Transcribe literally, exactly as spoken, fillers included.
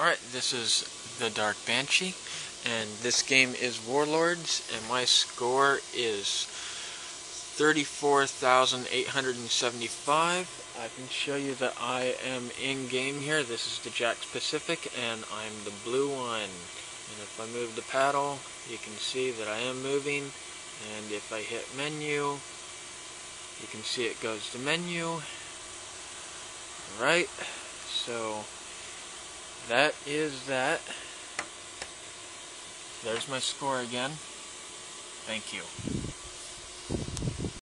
Alright, this is the Dark Banshee, and this game is Warlords, and my score is thirty-four thousand eight hundred seventy-five. I can show you that I am in game here. This is the Jakks Pacific, and I'm the blue one. And if I move the paddle, you can see that I am moving, and if I hit menu, you can see it goes to menu. Alright, so that is that. There's my score again. Thank you.